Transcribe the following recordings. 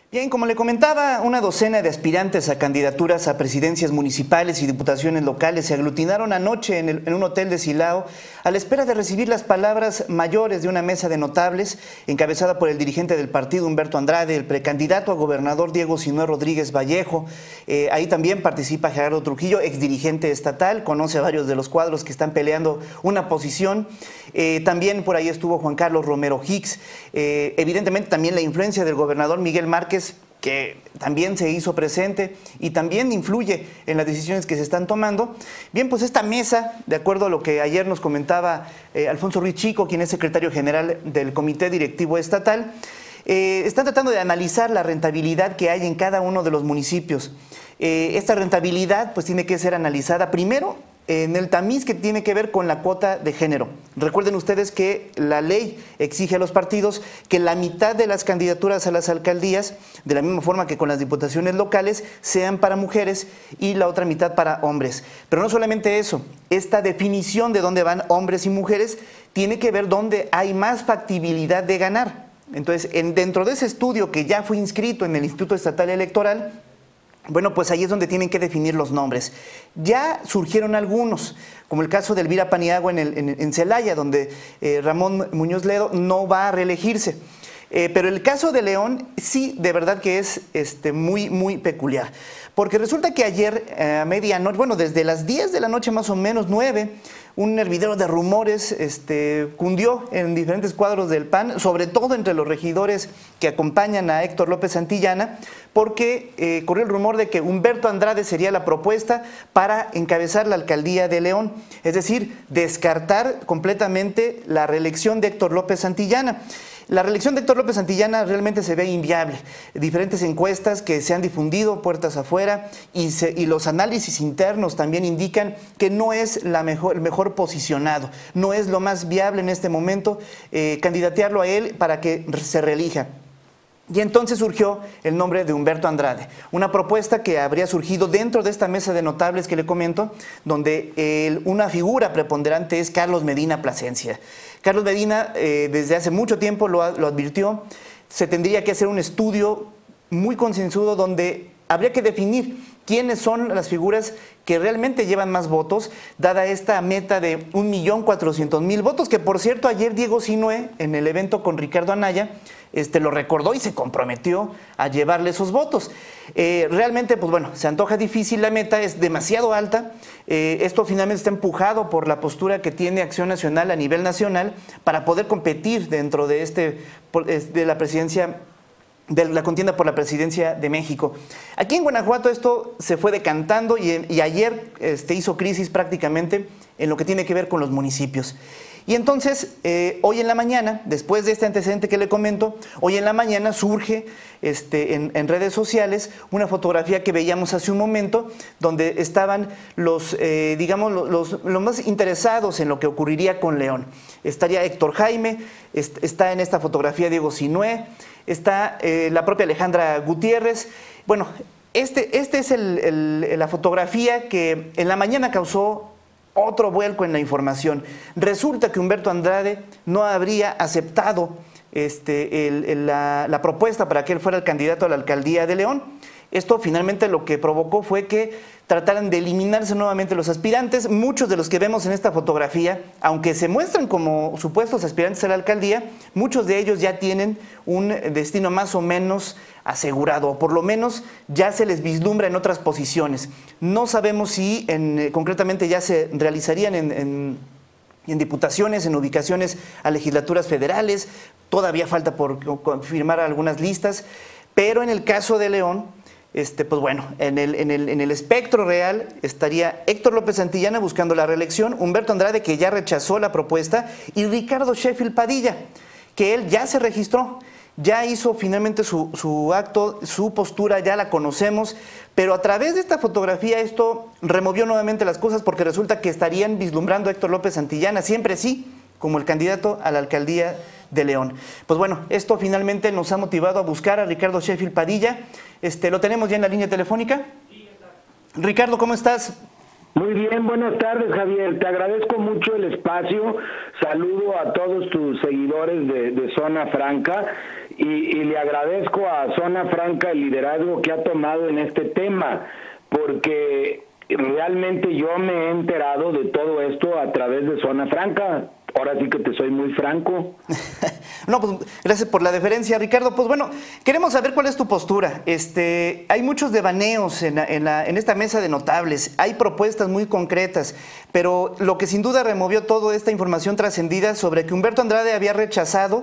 Bien, como le comentaba, una docena de aspirantes a candidaturas a presidencias municipales y diputaciones locales se aglutinaron anoche en un hotel de Silao a la espera de recibir las palabras mayores de una mesa de notables encabezada por el dirigente del partido Humberto Andrade, el precandidato a gobernador Diego Sinúe Rodríguez Vallejo. Ahí también participa Gerardo Trujillo, exdirigente estatal, conoce a varios de los cuadros que están peleando una posición. También por ahí estuvo Juan Carlos Romero Hicks. Evidentemente también la influencia del gobernador Miguel Márquez, que también se hizo presente y también influye en las decisiones que se están tomando. Bien, pues esta mesa, de acuerdo a lo que ayer nos comentaba Alfonso Ruiz Chico, quien es secretario general del Comité Directivo Estatal, están tratando de analizar la rentabilidad que hay en cada uno de los municipios. Esta rentabilidad pues tiene que ser analizada primero en el tamiz que tiene que ver con la cuota de género. Recuerden ustedes que la ley exige a los partidos que la mitad de las candidaturas a las alcaldías, de la misma forma que con las diputaciones locales, sean para mujeres y la otra mitad para hombres. Pero no solamente eso, esta definición de dónde van hombres y mujeres tiene que ver dónde hay más factibilidad de ganar. Entonces, dentro de ese estudio que ya fue inscrito en el Instituto Estatal Electoral, bueno, pues ahí es donde tienen que definir los nombres. Ya surgieron algunos, como el caso de Elvira Paniagua en Celaya, donde Ramón Muñoz Ledo no va a reelegirse. Pero el caso de León sí, de verdad que es muy peculiar. Porque resulta que ayer a medianoche, bueno, desde las 10 de la noche más o menos, 9, un hervidero de rumores cundió en diferentes cuadros del PAN, sobre todo entre los regidores que acompañan a Héctor López Santillana, porque corrió el rumor de que Humberto Andrade sería la propuesta para encabezar la alcaldía de León, es decir, descartar completamente la reelección de Héctor López Santillana. La reelección de Héctor López Santillana realmente se ve inviable. Diferentes encuestas que se han difundido puertas afuera y los análisis internos también indican que no es el mejor posicionado, no es lo más viable en este momento candidatearlo a él para que se reelija. Y entonces surgió el nombre de Humberto Andrade, una propuesta que habría surgido dentro de esta mesa de notables que le comento, donde una figura preponderante es Carlos Medina Plasencia. Carlos Medina desde hace mucho tiempo lo advirtió, se tendría que hacer un estudio muy concienzudo donde habría que definir quiénes son las figuras que realmente llevan más votos, dada esta meta de 1.400.000 votos, que por cierto ayer Diego Sinúe en el evento con Ricardo Anaya lo recordó y se comprometió a llevarle esos votos. Realmente, pues bueno, se antoja difícil la meta, es demasiado alta. Esto finalmente está empujado por la postura que tiene Acción Nacional a nivel nacional para poder competir dentro de la presidencia, de la contienda por la presidencia de México. Aquí en Guanajuato esto se fue decantando y ayer hizo crisis prácticamente en lo que tiene que ver con los municipios. Y entonces, hoy en la mañana, después de este antecedente que le comento, hoy en la mañana surge en redes sociales una fotografía que veíamos hace un momento, donde estaban los más interesados en lo que ocurriría con León. Estaría Héctor Jaime, está en esta fotografía Diego Sinúe, está la propia Alejandra Gutiérrez. Bueno, esta es la fotografía que en la mañana causó otro vuelco en la información. Resulta que Humberto Andrade no habría aceptado la propuesta para que él fuera el candidato a la alcaldía de León. Esto finalmente lo que provocó fue que trataran de eliminarse nuevamente los aspirantes. Muchos de los que vemos en esta fotografía, aunque se muestran como supuestos aspirantes a la alcaldía, muchos de ellos ya tienen un destino más o menos asegurado, o por lo menos ya se les vislumbra en otras posiciones. No sabemos si concretamente ya se realizarían en diputaciones, en ubicaciones a legislaturas federales, todavía falta por confirmar algunas listas, pero en el caso de León, pues bueno, en el espectro real estaría Héctor López Santillana buscando la reelección, Humberto Andrade, que ya rechazó la propuesta, y Ricardo Sheffield Padilla, que él ya se registró, ya hizo finalmente su acto, su postura, ya la conocemos, pero a través de esta fotografía esto removió nuevamente las cosas, porque resulta que estarían vislumbrando a Héctor López Santillana, siempre sí, como el candidato a la alcaldía de León. Pues bueno, esto finalmente nos ha motivado a buscar a Ricardo Sheffield Padilla. ¿Lo tenemos ya en la línea telefónica? Sí, está. Ricardo, ¿cómo estás? Muy bien, buenas tardes, Javier. Te agradezco mucho el espacio. Saludo a todos tus seguidores de Zona Franca y le agradezco a Zona Franca el liderazgo que ha tomado en este tema, porque realmente yo me he enterado de todo esto a través de Zona Franca. Ahora sí que te soy muy franco. No, pues gracias por la deferencia, Ricardo. Pues bueno, queremos saber cuál es tu postura. Hay muchos devaneos en esta mesa de notables, hay propuestas muy concretas, pero lo que sin duda removió toda esta información trascendida sobre que Humberto Andrade había rechazado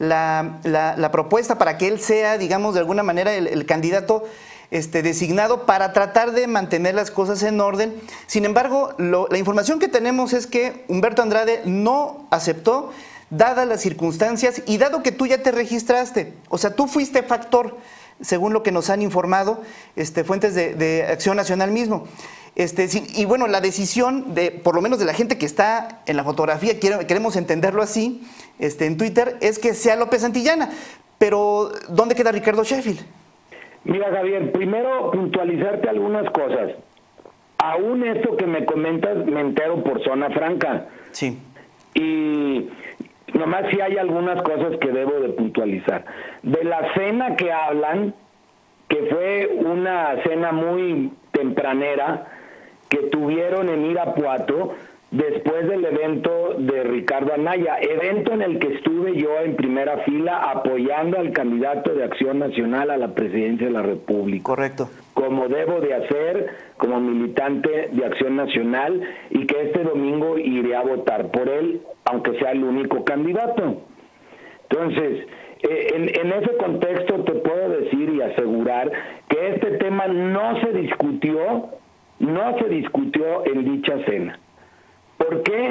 la propuesta para que él sea, digamos, de alguna manera el candidato designado para tratar de mantener las cosas en orden. Sin embargo, la información que tenemos es que Humberto Andrade no aceptó, dadas las circunstancias y dado que tú ya te registraste. O sea, tú fuiste factor, según lo que nos han informado fuentes de Acción Nacional mismo. Y bueno, la decisión por lo menos de la gente que está en la fotografía, queremos entenderlo así, en Twitter, es que sea López Santillana. Pero, ¿dónde queda Ricardo Sheffield? Mira, Javier, primero puntualizarte algunas cosas. Aún esto que me comentas me entero por Zona Franca. Sí. Y nomás sí hay algunas cosas que debo de puntualizar. De la cena que hablan, que fue una cena muy tempranera que tuvieron en Irapuato después del evento de Ricardo Anaya, evento en el que estuve yo en primera fila apoyando al candidato de Acción Nacional a la presidencia de la República. Correcto. Como debo de hacer como militante de Acción Nacional, y que este domingo iré a votar por él, aunque sea el único candidato. Entonces, en ese contexto te puedo decir y asegurar que este tema no se discutió en dicha cena. ¿Por qué?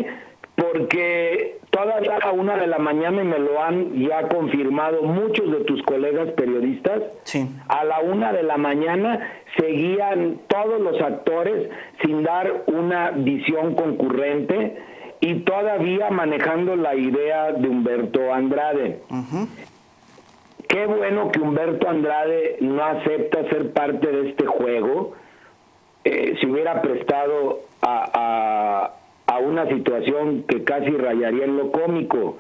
Porque todavía a la 1 de la mañana, y me lo han ya confirmado muchos de tus colegas periodistas, sí, a la 1 de la mañana seguían todos los actores sin dar una visión concurrente y todavía manejando la idea de Humberto Andrade. Uh-huh. Qué bueno que Humberto Andrade no acepta ser parte de este juego. Se hubiera prestado a una situación que casi rayaría en lo cómico,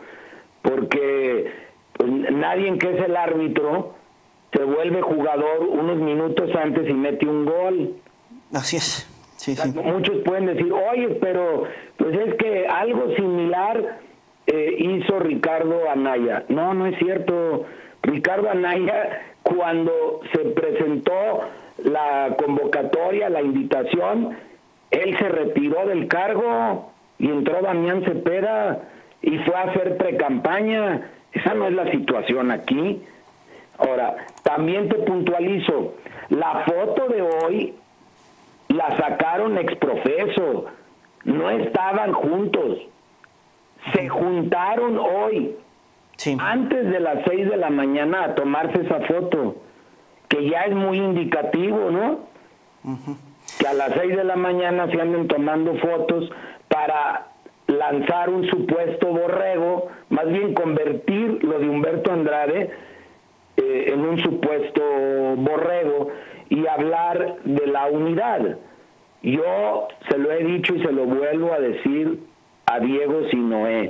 porque pues, nadie que es el árbitro se vuelve jugador unos minutos antes y mete un gol. Así es. Sí, sí. Muchos pueden decir, oye, pero pues es que algo similar hizo Ricardo Anaya. No, no es cierto. Ricardo Anaya, cuando se presentó la convocatoria, la invitación, él se retiró del cargo y entró Damián Cepeda y fue a hacer precampaña. Esa no es la situación aquí. Ahora, también te puntualizo, la foto de hoy la sacaron exprofeso, no estaban juntos, se juntaron hoy, sí, antes de las 6 de la mañana a tomarse esa foto, que ya es muy indicativo, ¿no? Uh-huh. Que a las 6 de la mañana se anden tomando fotos para lanzar un supuesto borrego, más bien convertir lo de Humberto Andrade en un supuesto borrego y hablar de la unidad. Yo se lo he dicho y se lo vuelvo a decir a Diego Sinoé,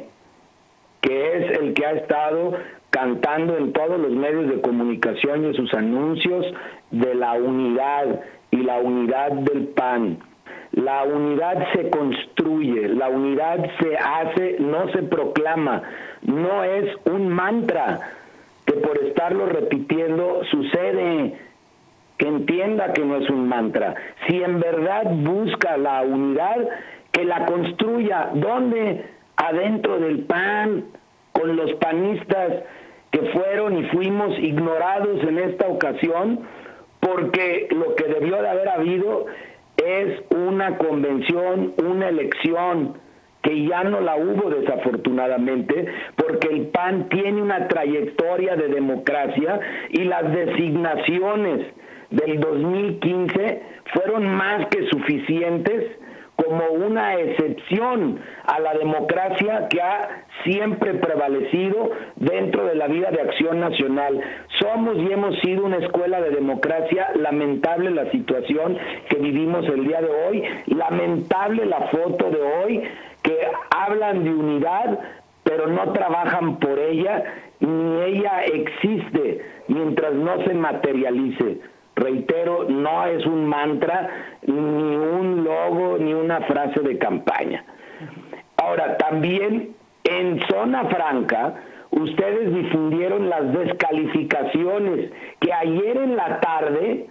que es el que ha estado cantando en todos los medios de comunicación y en sus anuncios de la unidad y la unidad del PAN. La unidad se construye, la unidad se hace, no se proclama, no es un mantra que por estarlo repitiendo sucede. Que entienda que no es un mantra. Si en verdad busca la unidad, que la construya. ¿Dónde? Adentro del PAN, con los panistas que fueron y fuimos ignorados en esta ocasión, porque lo que debió de haber habido es una convención, una elección, que ya no la hubo desafortunadamente, porque el PAN tiene una trayectoria de democracia y las designaciones del 2015 fueron más que suficientes como una excepción a la democracia que ha siempre prevalecido dentro de la vida de Acción Nacional. Somos y hemos sido una escuela de democracia. Lamentable la situación que vivimos el día de hoy, lamentable la foto de hoy, que hablan de unidad, pero no trabajan por ella, ni ella existe mientras no se materialice. Reitero, no es un mantra, ni un logo, ni una frase de campaña. Ahora, también en Zona Franca, ustedes difundieron las descalificaciones que ayer en la tarde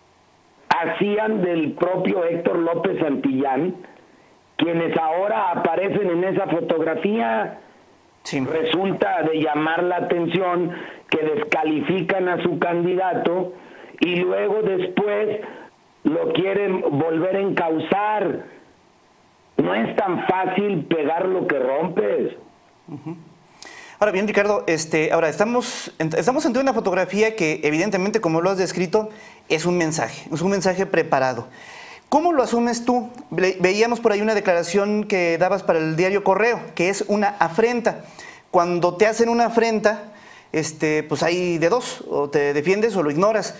hacían del propio Héctor López Santillán, quienes ahora aparecen en esa fotografía. Sí. Resulta de llamar la atención que descalifican a su candidato y luego después lo quieren volver a encauzar. No es tan fácil pegar lo que rompes. Ahora bien, Ricardo, ahora estamos ante una fotografía que evidentemente, como lo has descrito, es un mensaje preparado. ¿Cómo lo asumes tú? Veíamos por ahí una declaración que dabas para el diario Correo, que es una afrenta. Cuando te hacen una afrenta, pues hay de dos, o te defiendes o lo ignoras.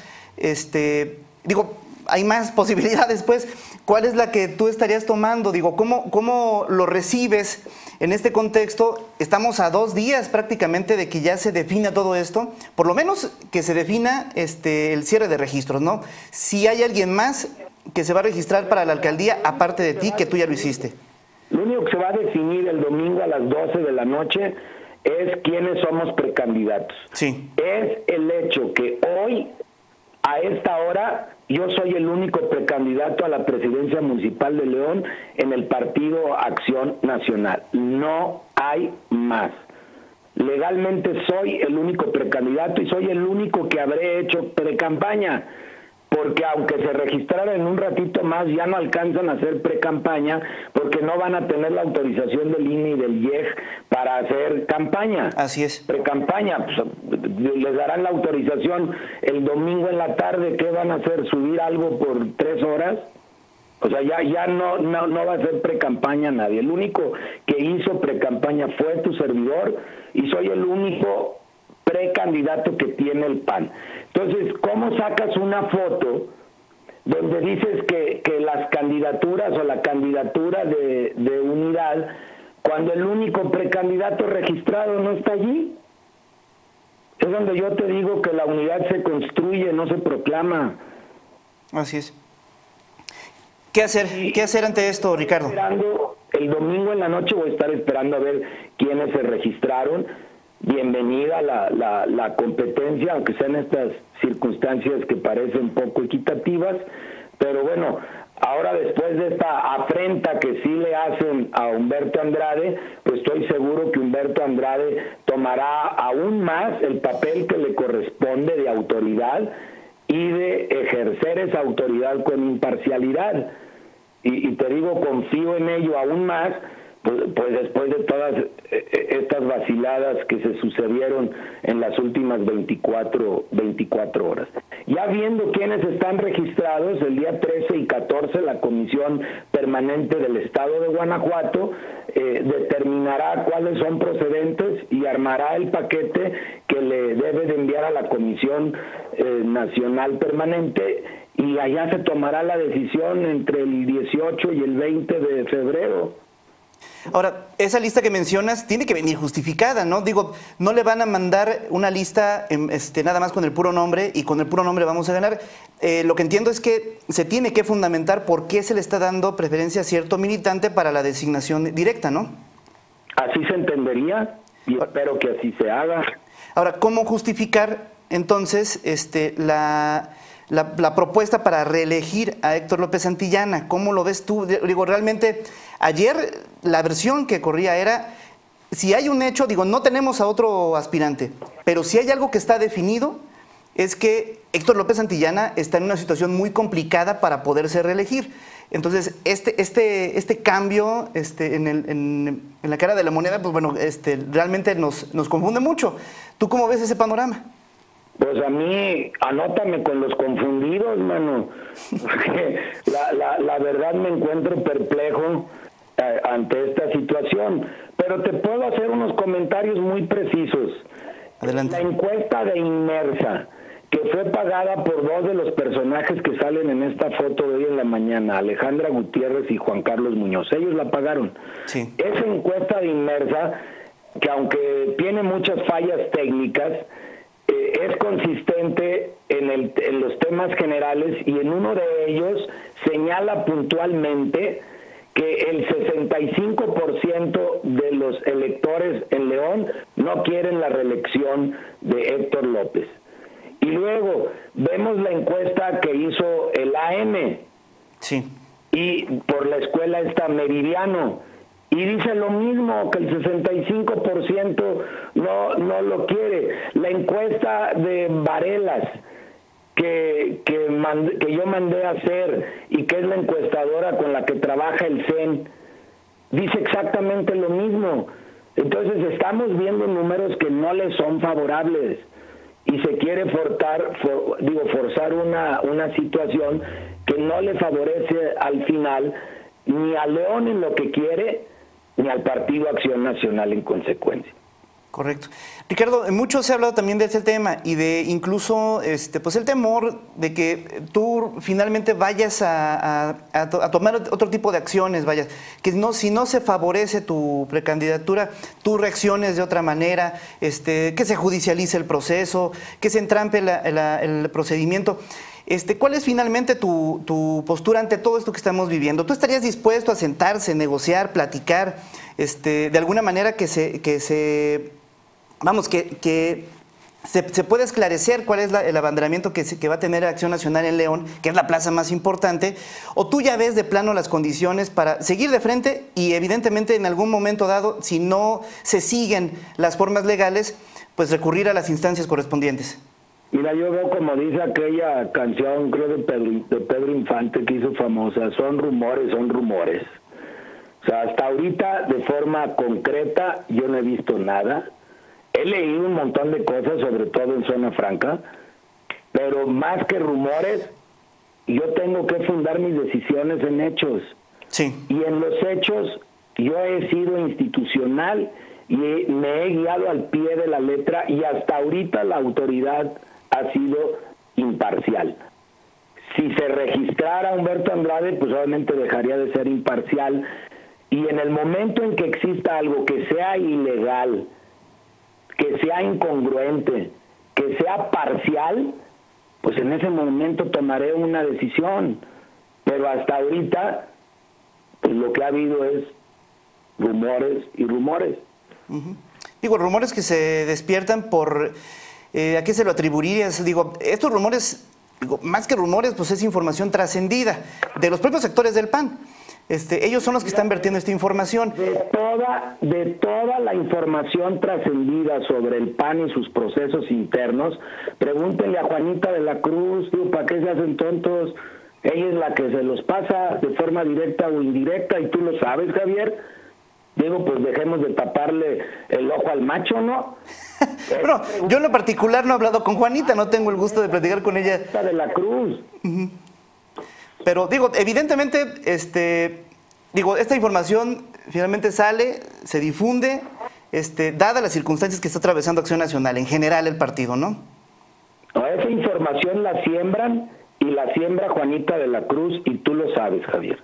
Digo, hay más posibilidades, pues. ¿Cuál es la que tú estarías tomando? Digo, ¿cómo lo recibes en este contexto? Estamos a 2 días prácticamente de que ya se defina todo esto, por lo menos que se defina el cierre de registros, ¿no? Si hay alguien más que se va a registrar para la alcaldía, aparte de ti, que tú ya lo hiciste. Lo único que se va a definir el domingo a las 12 de la noche es quiénes somos precandidatos. Sí. Es el hecho que hoy, a esta hora, yo soy el único precandidato a la presidencia municipal de León en el partido Acción Nacional. No hay más. Legalmente soy el único precandidato y soy el único que habré hecho precampaña, porque aunque se registraran en un ratito más, ya no alcanzan a hacer precampaña, porque no van a tener la autorización del INE y del IEG para hacer campaña. Así es. Precampaña, pues, les darán la autorización el domingo en la tarde. ¿Qué van a hacer? ¿Subir algo por 3 horas? O sea, ya no va a hacer precampaña nadie. El único que hizo precampaña fue tu servidor y soy el único precandidato que tiene el PAN. Entonces, ¿cómo sacas una foto donde dices que las candidaturas o la candidatura de unidad, cuando el único precandidato registrado no está allí? Es donde yo te digo que la unidad se construye, no se proclama. Así es. ¿Qué hacer? ¿Qué hacer ante esto, Ricardo? El domingo en la noche voy a estar esperando a ver quiénes se registraron. Bienvenida la competencia, aunque sean estas circunstancias que parecen poco equitativas, pero bueno, ahora después de esta afrenta que sí le hacen a Humberto Andrade, pues estoy seguro que Humberto Andrade tomará aún más el papel que le corresponde de autoridad y de ejercer esa autoridad con imparcialidad. Y te digo, confío en ello aún más, pues después de todas estas vaciladas que se sucedieron en las últimas 24 horas. Ya viendo quiénes están registrados, el día 13 y 14 la Comisión Permanente del Estado de Guanajuato determinará cuáles son procedentes y armará el paquete que le debe de enviar a la Comisión Nacional Permanente, y allá se tomará la decisión entre el 18 y el 20 de febrero. Ahora, esa lista que mencionas tiene que venir justificada, ¿no? Digo, no le van a mandar una lista nada más con el puro nombre y con el puro nombre vamos a ganar. Lo que entiendo es que se tiene que fundamentar por qué se le está dando preferencia a cierto militante para la designación directa, ¿no? Así se entendería y espero que así se haga. Ahora, ¿cómo justificar entonces la propuesta para reelegir a Héctor López Santillana? ¿Cómo lo ves tú? Digo, realmente, ayer la versión que corría era, si hay un hecho, digo, no tenemos a otro aspirante, pero si hay algo que está definido, es que Héctor López Santillana está en una situación muy complicada para poderse reelegir. Entonces, este cambio en la cara de la moneda, pues bueno, realmente nos confunde mucho. ¿Tú cómo ves ese panorama? Pues a mí, anótame con los confundidos, mano. Porque la verdad me encuentro perplejo ante esta situación. Pero te puedo hacer unos comentarios muy precisos. Adelante. La encuesta de Inmersa, que fue pagada por 2 de los personajes que salen en esta foto de hoy en la mañana, Alejandra Gutiérrez y Juan Carlos Muñoz. Ellos la pagaron. Sí. Esa encuesta de Inmersa que aunque tiene muchas fallas técnicas, es consistente en los temas generales, y en uno de ellos señala puntualmente que el 65% de los electores en León no quieren la reelección de Héctor López. Y luego vemos la encuesta que hizo el AM, sí, y por la escuela esta Meridiano, y dice lo mismo, que el 65% no lo quiere. La encuesta de Varelas, que yo mandé a hacer, y que es la encuestadora con la que trabaja el CEN, dice exactamente lo mismo. Entonces estamos viendo números que no le son favorables, y se quiere forzar una situación que no le favorece al final ni a León en lo que quiere, ni al Partido Acción Nacional en consecuencia. Correcto. Ricardo, mucho se ha hablado también de este tema y de incluso pues el temor de que tú finalmente vayas a tomar otro tipo de acciones, que si no se favorece tu precandidatura, tú reacciones de otra manera, que se judicialice el proceso, que se entrampe el procedimiento. ¿Cuál es finalmente tu postura ante todo esto que estamos viviendo? ¿Tú estarías dispuesto a sentarse, negociar, platicar, de alguna manera que se pueda esclarecer cuál es el abanderamiento que va a tener Acción Nacional en León, que es la plaza más importante? ¿O tú ya ves de plano las condiciones para seguir de frente y evidentemente en algún momento dado, si no se siguen las formas legales, pues recurrir a las instancias correspondientes? Mira, yo veo, como dice aquella canción, creo de Pedro Infante, que hizo famosa, son rumores, son rumores. O sea, hasta ahorita, de forma concreta, yo no he visto nada. He leído un montón de cosas, sobre todo en Zona Franca, pero más que rumores, yo tengo que fundar mis decisiones en hechos. Sí. Y en los hechos, yo he sido institucional y me he guiado al pie de la letra, y hasta ahorita la autoridad ha sido imparcial. Si se registrara Humberto Andrade, pues obviamente dejaría de ser imparcial, y en el momento en que exista algo que sea ilegal, que sea incongruente, que sea parcial, pues en ese momento tomaré una decisión. Pero hasta ahorita, pues lo que ha habido es rumores y rumores. Uh-huh. Digo, rumores que se despiertan por... ¿a qué se lo atribuirías? Digo, estos rumores, más que rumores, pues es información trascendida de los propios sectores del PAN. Ellos son los que están vertiendo esta información. De toda la información trascendida sobre el PAN y sus procesos internos, pregúntenle a Juanita de la Cruz, ¿para qué se hacen tontos? Ella es la que se los pasa de forma directa o indirecta, y tú lo sabes, Javier. Digo, pues dejemos de taparle el ojo al macho, ¿no? Bueno, yo en lo particular no he hablado con Juanita, no tengo el gusto de platicar con ella. De la Cruz. Uh-huh. Pero digo, evidentemente, esta información finalmente sale, se difunde, dadas las circunstancias que está atravesando Acción Nacional, en general el partido, ¿no? No, esa información la siembran, y la siembra Juanita de la Cruz, y tú lo sabes, Javier.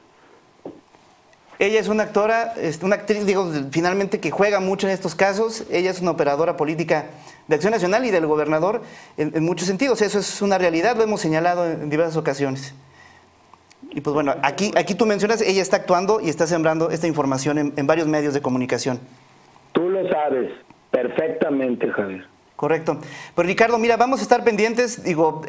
Ella es una actora, una actriz, digo, finalmente que juega mucho en estos casos. Ella es una operadora política de Acción Nacional y del gobernador en muchos sentidos. Eso es una realidad, lo hemos señalado en diversas ocasiones. Y pues bueno, aquí tú mencionas, ella está actuando y está sembrando esta información en varios medios de comunicación. Tú lo sabes perfectamente, Javier. Correcto. Pues Ricardo, mira, vamos a estar pendientes, digo,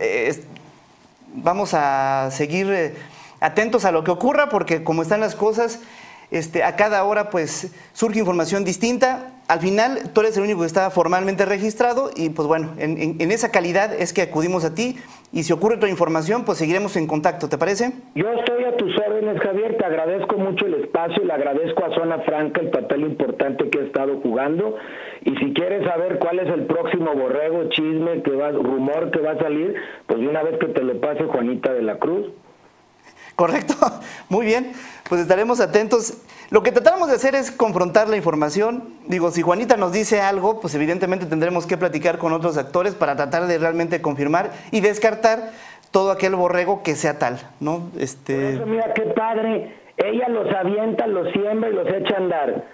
vamos a seguir atentos a lo que ocurra, porque como están las cosas, a cada hora pues surge información distinta. Al final tú eres el único que está formalmente registrado, y pues bueno, en esa calidad es que acudimos a ti, y si ocurre otra información pues seguiremos en contacto, ¿te parece? Yo estoy a tus órdenes, Javier, te agradezco mucho el espacio, y le agradezco a Zona Franca el papel importante que ha estado jugando, y si quieres saber cuál es el próximo borrego, chisme, rumor que va a salir, pues de una vez que te lo pase Juanita de la Cruz. Correcto, muy bien, pues estaremos atentos. Lo que tratamos de hacer es confrontar la información. Digo, si Juanita nos dice algo, pues evidentemente tendremos que platicar con otros actores para tratar de realmente confirmar y descartar todo aquel borrego que sea tal, ¿no? Por eso, mira qué padre, ella los avienta, los siembra y los echa a andar.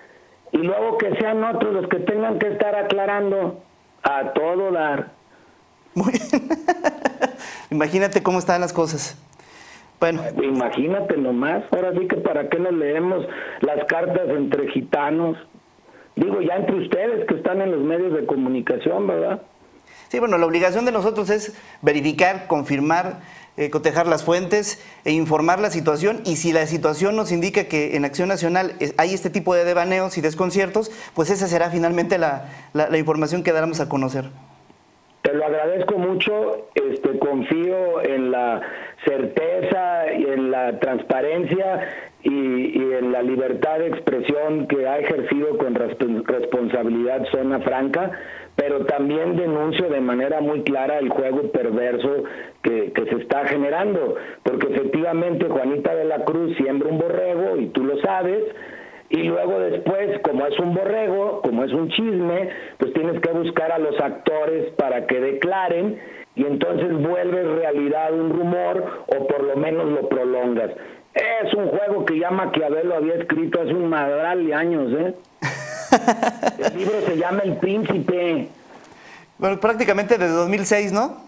y luego que sean otros los que tengan que estar aclarando a todo dar. Muy bien. Imagínate cómo están las cosas. Bueno. Imagínate nomás, ahora sí que para qué nos leemos las cartas entre gitanos, digo ya entre ustedes que están en los medios de comunicación, ¿verdad? Sí, bueno, la obligación de nosotros es verificar, confirmar, cotejar las fuentes e informar la situación, y si la situación nos indica que en Acción Nacional hay este tipo de devaneos y desconciertos, pues esa será finalmente la información que daremos a conocer. Te lo agradezco mucho, confío en la certeza y en la transparencia y en la libertad de expresión que ha ejercido con responsabilidad Zona Franca, pero también denuncio de manera muy clara el juego perverso que se está generando, porque efectivamente Juanita de la Cruz siembra un borrego, y tú lo sabes, y luego después, como es un borrego, como es un chisme, pues tienes que buscar a los actores para que declaren, y entonces vuelves realidad un rumor, o por lo menos lo prolongas. Es un juego que ya Maquiavelo había escrito hace un madral de años, ¿eh? El libro se llama El Príncipe. Bueno, prácticamente desde 2006, ¿no?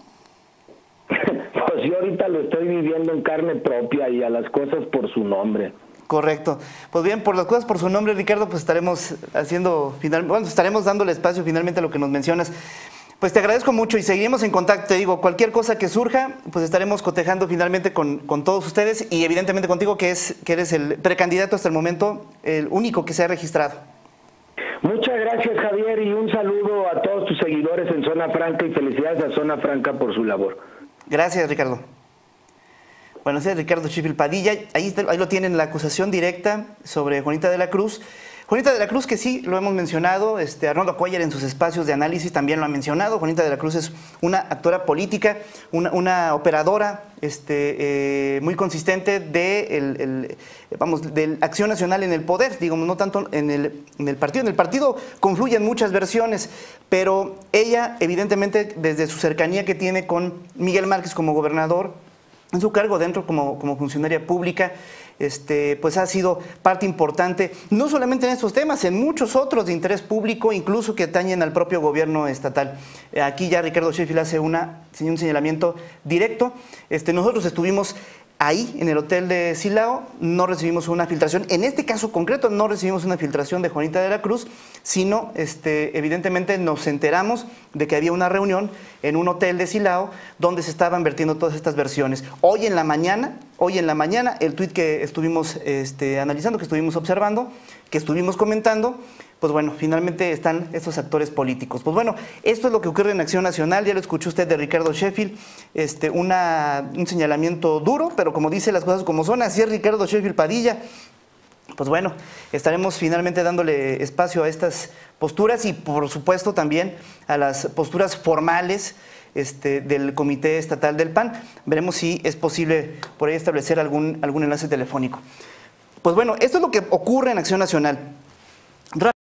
Pues yo ahorita lo estoy viviendo en carne propia, y a las cosas por su nombre. Correcto. Pues bien, por las cosas por su nombre, Ricardo, pues estaremos estaremos dándole espacio finalmente a lo que nos mencionas. Pues te agradezco mucho y seguiremos en contacto. Te digo, cualquier cosa que surja, pues estaremos cotejando finalmente con todos ustedes, y evidentemente contigo, que eres el precandidato hasta el momento, el único que se ha registrado. Muchas gracias, Javier, y un saludo a todos tus seguidores en Zona Franca, y felicidades a Zona Franca por su labor. Gracias, Ricardo. Bueno, ese es Ricardo Sheffield Padilla. Ahí lo tienen, la acusación directa sobre Juanita de la Cruz. Juanita de la Cruz, que sí, lo hemos mencionado, Arnoldo Cuellar en sus espacios de análisis también lo ha mencionado. Juanita de la Cruz es una actora política, una operadora muy consistente de Acción Nacional en el poder, digamos, no tanto en el partido. En el partido confluyen muchas versiones, pero ella, evidentemente, desde su cercanía que tiene con Miguel Márquez como gobernador, en su cargo dentro como funcionaria pública, pues ha sido parte importante, no solamente en estos temas, en muchos otros de interés público, incluso que atañen al propio gobierno estatal. Aquí ya Ricardo Sheffield hace un señalamiento directo. Nosotros estuvimos ahí, en el hotel de Silao, no recibimos una filtración. En este caso concreto no recibimos una filtración de Juanita de la Cruz, sino evidentemente nos enteramos de que había una reunión en un hotel de Silao donde se estaban vertiendo todas estas versiones. Hoy en la mañana, el tuit que estuvimos analizando, que estuvimos observando, que estuvimos comentando, pues bueno, finalmente están estos actores políticos. Pues bueno, esto es lo que ocurre en Acción Nacional. Ya lo escuchó usted de Ricardo Sheffield, un señalamiento duro, pero como dice las cosas como son, así es Ricardo Sheffield Padilla. Pues bueno, estaremos finalmente dándole espacio a estas posturas, y por supuesto también a las posturas formales del Comité Estatal del PAN. Veremos si es posible por ahí establecer algún enlace telefónico. Pues bueno, esto es lo que ocurre en Acción Nacional.